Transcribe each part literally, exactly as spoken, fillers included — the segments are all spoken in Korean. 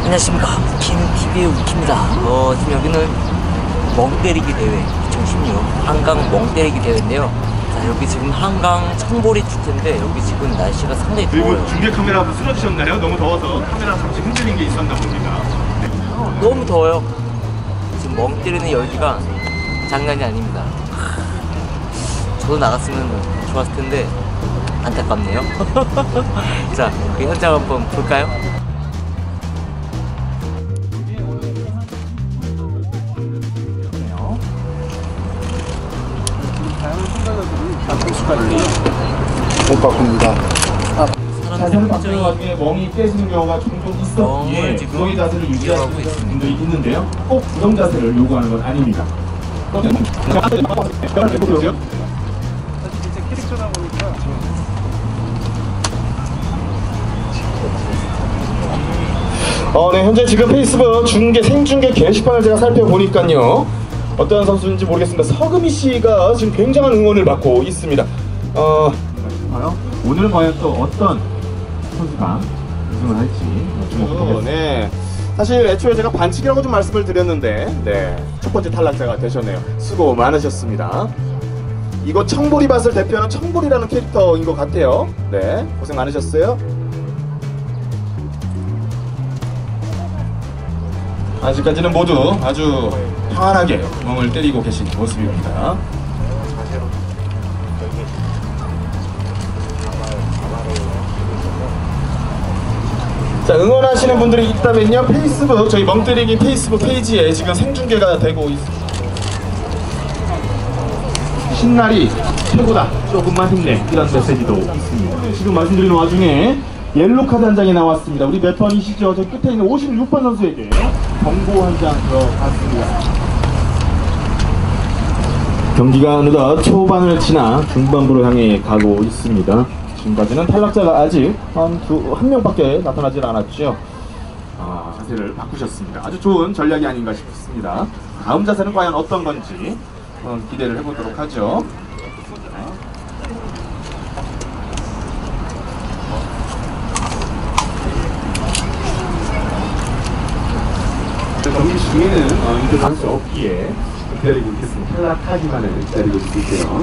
안녕하십니까, 킹티비의 우키입니다. 어, 지금 여기는 멍때리기 대회 이천십육 한강 멍때리기 대회인데요. 자, 여기 지금 한강 청보리 축제인데 여기 지금 날씨가 상당히 더워요. 중계 카메라 한번 쓰러지셨나요? 너무 더워서 카메라 잠시 흔들린 게 있었나 봅니다. 너무 더워요. 지금 멍때리는 열기가 장난이 아닙니다. 저도 나갔으면 좋았을 텐데 안타깝네요. 자, 그 현장 한번 볼까요? 못 바꿉니다. 자세를 바꾸는 와중에 멍이 깨지는 경우가 종종 있었기에 구덩이 자세를 유지하시는 분들이 있는데요. 꼭 구덩 자세를 요구하는 건 아닙니다. 어, 네, 현재 지금 페이스북 중계 생중계 게시판을 제가 살펴보니까요, 어떤 선수인지 모르겠습니다. 서금희 씨가 지금 굉장한 응원을 받고 있습니다. 어, 오늘은 과연 또 어떤 선수가 우승을 할지 주목해보겠습니다. 네, 사실 애초에 제가 반칙이라고 좀 말씀을 드렸는데, 네, 첫 번째 탈락자가 되셨네요. 수고 많으셨습니다. 이곳 청보리밭을 대표하는 청보리라는 캐릭터인 것 같아요. 네, 고생 많으셨어요. 아직까지는 모두 아주 편안하게 멍을 때리고 계신 모습입니다. 자, 응원하시는 분들이 있다면요, 페이스북, 저희 멍때리기 페이스북 페이지에 지금 생중계가 되고 있습니다. 신날이 최고다, 조금만 힘내, 이런 메시지도 있습니다. 지금 말씀드리는 와중에 옐로 카드 한 장이 나왔습니다. 우리 몇 번이시죠? 저 끝에 있는 오십육 번 선수에게 경고 한 장 들어갔습니다. 경기가 어느덧 초반을 지나 중반부를 향해 가고 있습니다. 지금까지는 탈락자가 아직 한, 두, 한 명밖에 나타나질 않았죠. 아, 자세를 바꾸셨습니다. 아주 좋은 전략이 아닌가 싶습니다. 다음 자세는 과연 어떤 건지 어, 기대를 해보도록 하죠. 경기 중에는 어, 인터뷰할 수 없기에 기다리고 있겠습니다. 탈락하기만을 기다리고 있을게요.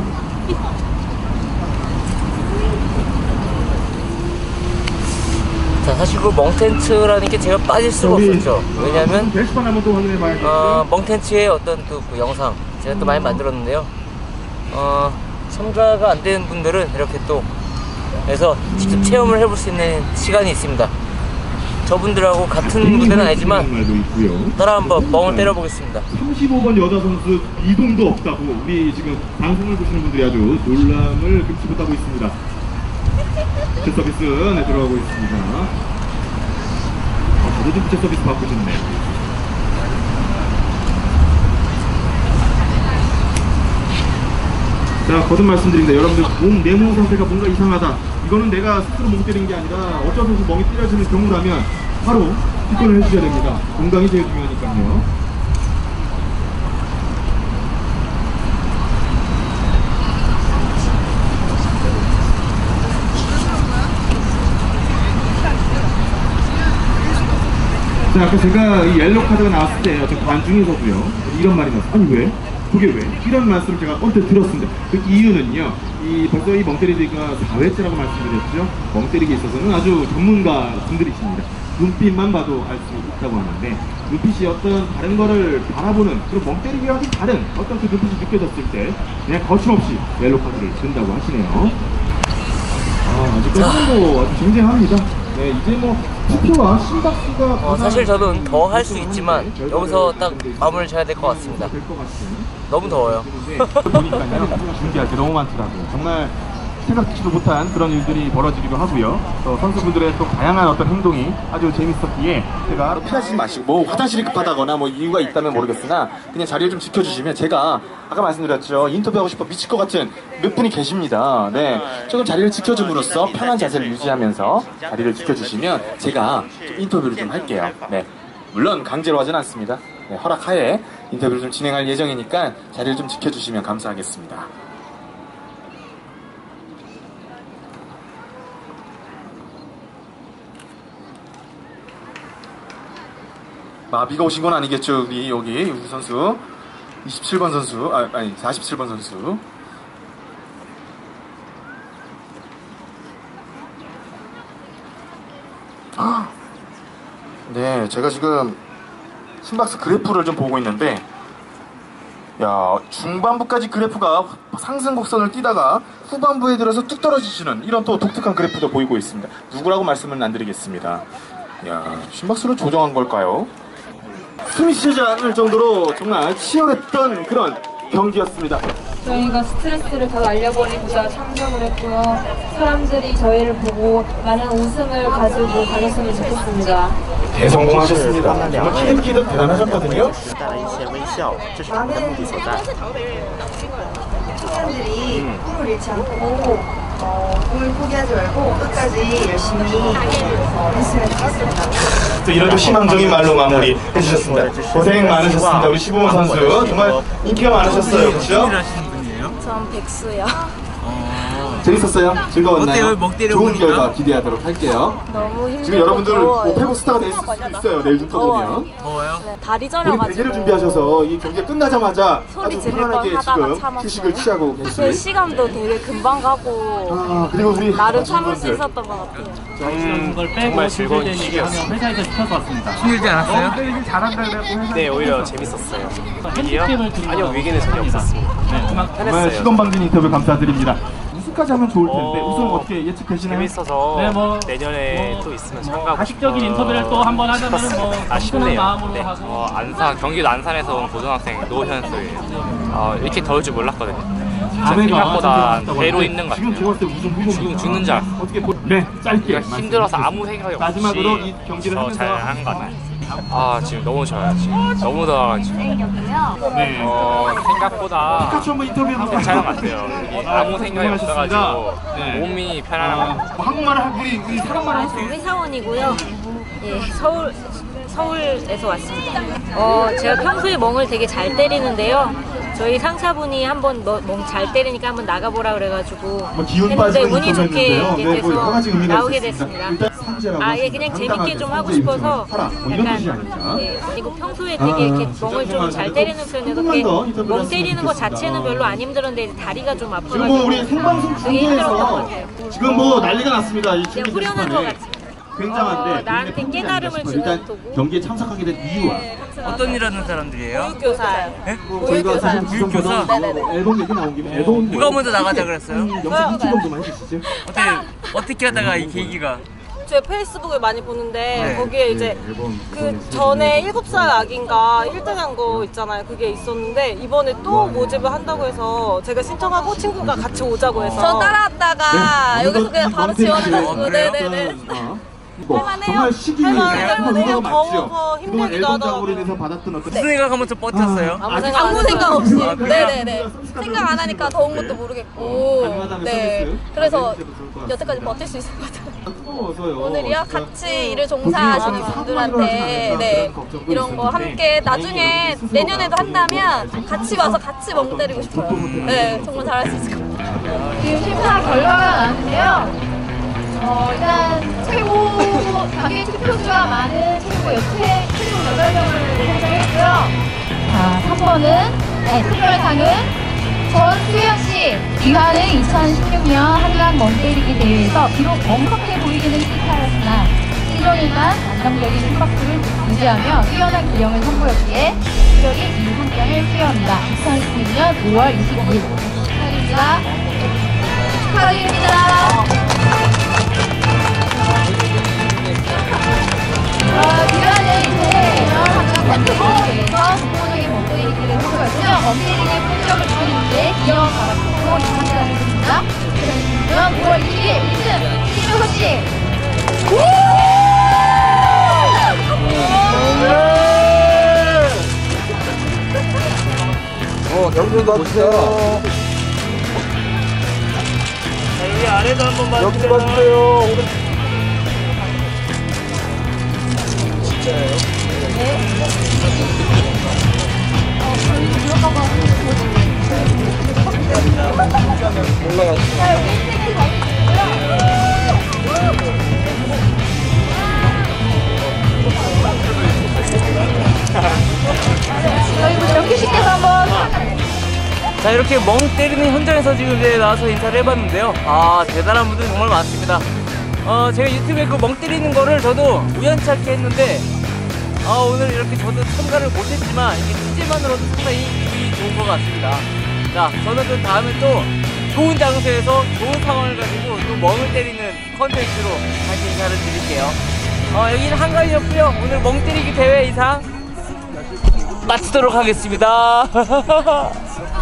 자, 사실 그 멍텐츠라는 게 제가 빠질 수가 없었죠. 왜냐면 게시판 한번 또 확인해 봐야겠죠. 어, 멍텐츠의 어떤 또 그 영상 제가 또 많이 만들었는데요. 어, 참가가 안 되는 분들은 이렇게 또 해서 직접 체험을 해볼 수 있는 시간이 있습니다. 저분들하고 같은 무대는 아니지만 따라 한번 멍을 때려보겠습니다. 삼십오 번 여자 선수 이동도 없다고 우리 지금 방송을 보시는 분들이 아주 놀람을 금치 못하고 있습니다. 부채 서비스 네, 들어가고 있습니다. 아, 저도 좀 부채 서비스 받고 싶네. 자, 거듭 말씀드립니다. 여러분들 몸 내모 상태가 뭔가 이상하다, 이거는 내가 스스로 멍 때리는 게 아니라 어쩔 수 없이 멍이 때려지는 경우라면 바로 뒷건을 해주셔야 됩니다. 건강이 제일 중요하니까요. 자, 아까 제가 이 옐로 카드가 나왔을 때 어떤 관중에서도요, 이런 말이 나왔어요. 아니 왜? 그게 왜? 이런 말씀을 제가 언뜻 들었습니다. 그 이유는요, 이 벌써 이 멍때리기가 사 회째라고 말씀드렸죠. 멍때리기에 있어서는 아주 전문가 분들이십니다. 눈빛만 봐도 알 수 있다고 하는데, 눈빛이 어떤 다른 거를 바라보는 그런 멍때리기와 좀 다른 어떤 그 눈빛이 느껴졌을 때 그냥 거침없이 옐로 카드를 든다고 하시네요. 아, 아직까지도 아주 쟁쟁합니다. 네, 이제 뭐 투표와 심박수가 어, 사실 저는 더 할 수 있지만 여기서 딱 마무리를 져야 될 것 같습니다. 너무 더워요. 보니까요, 준비할 게 너무 많더라고요. 정말 생각지도 못한 그런 일들이 벌어지기도 하고요. 또 선수분들의 또 다양한 어떤 행동이 아주 재밌었기에 제가 피하시지 마시고, 뭐 화장실이 급하다거나 뭐 이유가 있다면 모르겠으나 그냥 자리를 좀 지켜주시면, 제가 아까 말씀드렸죠, 인터뷰하고 싶어 미칠 것 같은 몇 분이 계십니다. 네, 조금 자리를 지켜줌으로써 편한 자세를 유지하면서 자리를 지켜주시면 제가 좀 인터뷰를 좀 할게요. 네, 물론 강제로 하진 않습니다. 네, 허락하에 인터뷰를 좀 진행할 예정이니까 자리를 좀 지켜주시면 감사하겠습니다. 마비가 오신 건 아니겠죠? 우리 여기 우리 선수 이십칠 번 선수 아, 아니 사십칠 번 선수. 네, 제가 지금 심박수 그래프를 좀 보고 있는데, 야, 중반부까지 그래프가 상승 곡선을 띄다가 후반부에 들어서 뚝 떨어지시는 이런 또 독특한 그래프도 보이고 있습니다. 누구라고 말씀은 안 드리겠습니다. 야, 심박수를 조정한 걸까요? 숨이 쉬지 않을 정도로 정말 치열했던 그런 경기였습니다. 저희가 스트레스를 다 날려버리고자 참석을 했고요. 사람들이 저희를 보고 많은 웃음을 가지고 가셨으면 좋겠습니다. 대성공하셨습니다. 정말 키득키득 대단하셨거든요. 带来一些微笑，这是我们的目的所在。 청년들이 꿈을 잃지 않고 어, 꿈을 포기하지 말고 끝까지 열심히 어, 했으면 좋겠습니다. 또 이런 또 희망적인 말로 마무리 해주셨습니다. 고생 많으셨습니다. 우리 시보모 선수 정말 인기가 많으셨어요. 그렇죠? 전 백수요. 재밌었어요? 즐거웠나요? 어때요? 먹 때려 좋은 보니까? 결과 기대하도록 할게요. 너무 힘들고 지금 여러분들 더워요. 뭐 페북 스타가 될 수도 있어요. 내일 눈 떠보면. 더워요? 네, 다리 우리 저려가지고 대회를 준비하셔서 이 경기가 끝나자마자 소리 아주 지를 편안하게 뻔 하다가 지금 참았어요. 휴식을 취하고 그 계시네요. 시간도 되게 금방 가고 아, 그리고 우리 나름 참을 수 분들. 있었던 것 같아요. 음, 걸 빼고 정말 즐거운 시기였어요. 회사에서 시켜서 왔습니다. 힘들지 않았어요? 네, 오히려 재밌었어요. 핸디캡을 드리고 아니요, 위기는 전혀 없었습니다. 네, 그만 정말 편했어요. 시건방진 인터뷰 감사드립니다. 우승까지 하면 좋을 텐데 어, 우승 어떻게 예측하시나요? 재밌어서 네, 뭐, 내년에 뭐, 또 있으면 참가하고 가식적인 싶어요. 인터뷰를 또 한 번 하자면은 뭐 겸손한 아쉽네요. 마음으로 네. 하고 어, 안산 경기도 안산에서 온 고등학생 노현수예요. 어, 이렇게 더울 줄 몰랐거든요. 진짜 생각보다 배로 있는 것 지금 같아요. 제가 볼때 우승 후보입니다. 지금 죽는 줄 알았어. 어떻게 보... 네, 짧게 우리가 힘들어서 아무 생각이 없이 마지막으로 이 경기를 더 하면서 잘한 것 같아요. 아 지금 너무 좋아요. 지금 너무 더워가지고 네. 어, 생각보다 피카츄 한번 인터뷰 한번 괜찮은 것 같아요. 이게 아무 생각이 없어가지고 네. 몸이 편안한 것 같아요. 아, 한국말을 하- 우리 우리 사람말 아, 할수 저 회사원이고요. 예, 서울 서울에서 왔습니다. 어, 제가 평소에 멍을 되게 잘 때리는데요. 저희 상사분이 한번 멍 잘 때리니까 한번 나가보라 그래가지고 뭐 기운 했는데 빠지고 운이 좋게 인터뷰했는데요. 이렇게 네, 뭐 여러 돼서 가지 의미가 나오게 있었습니다. 됐습니다. 일단 상제라고 아, 예, 했습니다. 그냥 재밌게 당당하게 좀 하고 상제 싶어서 입장을 하라. 뭐 이런 뜻이 아니라. 예, 그리고 평소에 아, 되게 이렇게 진짜 멍을 좀 정말 잘 그래도 때리는 편이어서 조금만 그렇게 더 인터뷰를 멍 했으면 때리는 거 좋겠습니다. 자체는 별로 안 힘들었는데 다리가 좀 지금 아파가지고 뭐 우리 생방송 되게 힘들었던 것 중계에서 같아요. 지금 뭐 난리가 났습니다. 이 그냥 중계 후련한 것 게시판에. 같습니다. 굉장한데 어, 나한테 굉장히 깨달음을 아닌가 싶어요. 주는 일단 도구. 경기에 참석하게 된 이유와 어떤 일 하는 사람들이에요? 교사요. 저희가 사실 교사? 지금부터 앨범 얘기 나온 김에 앨범 누가 먼저 나가자 그랬어요? 영상 인기 정도만 해주시죠. 어떻게 어떻게 하다가 이 계기가 제 페이스북을 많이 보는데 네. 거기에 이제 그 전에 일곱 살 아기인가 일 등 한 거 있잖아요. 그게 있었는데 이번에 또 모집을 한다고 해서 제가 신청하고 친구가 같이 오자고 해서 전 따라왔다가 네, 여기서 그냥 바로 지원해가지고 그래요? 네네네. 어, 뭐, 할만해요. 정말 시기에 할만해요. 정말 의미가 그냥 많죠. 더워서 그동안 힘들기도 앨범 작업으로 하더라고요. 인해서 받았던 어떤 무슨 생각하면서 버텼어요? 아무 생각, 아무 생각 없이. 아, 그래요? 네네네. 생각 안 하니까 더운 것도 모르겠고. 가능하다면 네. 서비스 그래서 해주셔도 좋을 것 같습니다. 여태까지 버틸 수 있을 것 같아요. 더워서요. 오늘이요? 진짜 같이 일을 종사하시는 분들한테 네, 이런 거 함께 나중에 내년에도 한다면 같이 와서 같이 멍 때리고 싶어요. 네, 정말 잘할 수 있을 것 같아요. 지금 심사 결과가 나왔는데요. 어, 일단 최고 자기 투표수가 많은 최고 여태 최고 여덟 명을 선정했고요. 자, 삼 번은 네, 특별상은 전수영 씨. 기관은 이천십육 년 한강 멍때리기 대회에서 비록 멍석해 보이기는 실패하였으나 일년일간 안정적인 심박수를 유지하며 뛰어난 기량을 선보였기에 특별히 이 상장을 수여합니다. 이천십육 년 오월 이십이일 축하드립니다. 축하드립니다. 어, 기간은 이제 한강 팬트볼에서 스포적인 멍때리기를 선보였고요. 멍때리기의 폭력을 보이는데 기억 바라보고 이상장을 드립니다. 이천십육 년 오월 이십일 일 등 김효서 씨. 어, 영준도 와주세요. 여기 아래도 한번 봐주세요. 여기도 와주세요. 자, 이렇게 멍 때리는 현장에서 지금 이제 나와서 인사를 해봤는데요. 아, 대단한 분들이 정말 많습니다. 어, 제가 유튜브에 그 멍 때리는 거를 저도 우연찮게 했는데, 아, 오늘 이렇게 저도 참가를 못했지만 이게 취재만으로도 상당히 기분이 좋은 것 같습니다. 자, 저는 그 다음에 또 좋은 장소에서 좋은 상황을 가지고 또 멍을 때리는 컨텐츠로 다시 인사를 드릴게요. 어, 여기는 한가위였고요. 오늘 멍 때리기 대회 이상 마치도록 하겠습니다.